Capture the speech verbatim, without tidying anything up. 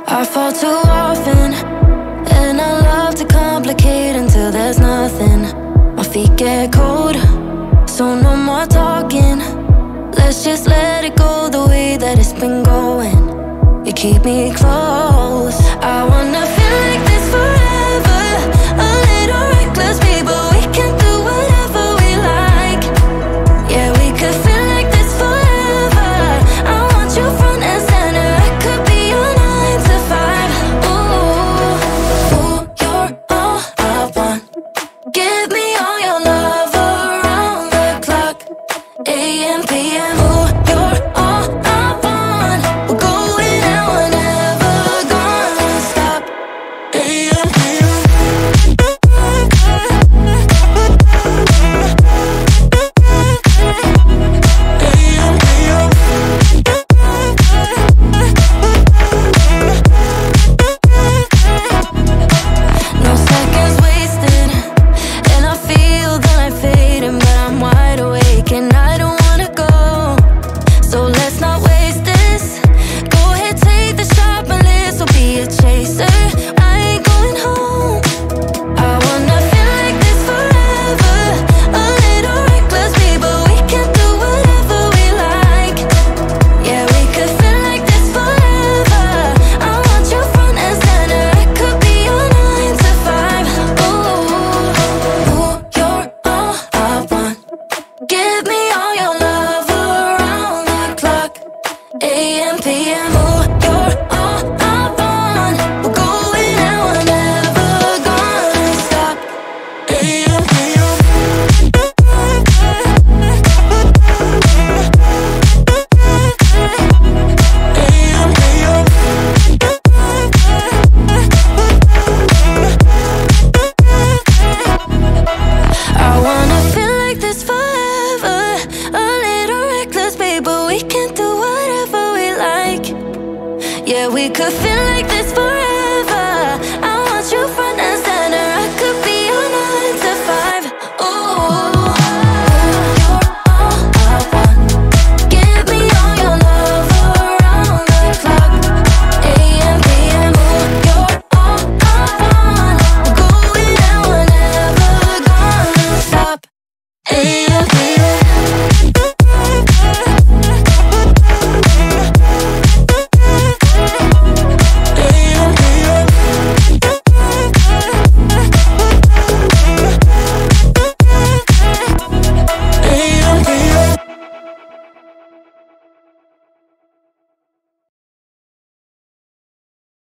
I fall too often, and I love to complicate until there's nothing. My feet get cold, so no more talking. Let's just let it go the way that it's been going. You keep me close. I wanna feel like this forever. A little reckless, baby, but we can do whatever we like. Yeah, we could feel like this forever. I want you front and center. I could be your nine to five. Ooh, ooh, you're all I want. Give me all your love around the clock. A M, P M. Ooh, you're all I want. We're going out, we're never gonna stop. A M, P M. No seconds wasted, and I feel the night fading, but I'm wide awake and I don't wanna go. So let's not waste this. Go ahead, take the shot, my list will be a chaser. I ain't going home. I wanna feel like this forever. A little reckless, baby, but we can do whatever we like. Yeah, we could feel like this forever. I want you front and center. I could be your nine to five. Ooh, ooh, you're all I want. Give me all your love around the clock. A M, P M. Ooh, you're all I want. We're going out, we're never gonna stop. A M, P M. I wanna feel like this forever. A little reckless, baby, but we can do whatever we like. Yeah, we could feel like this forever.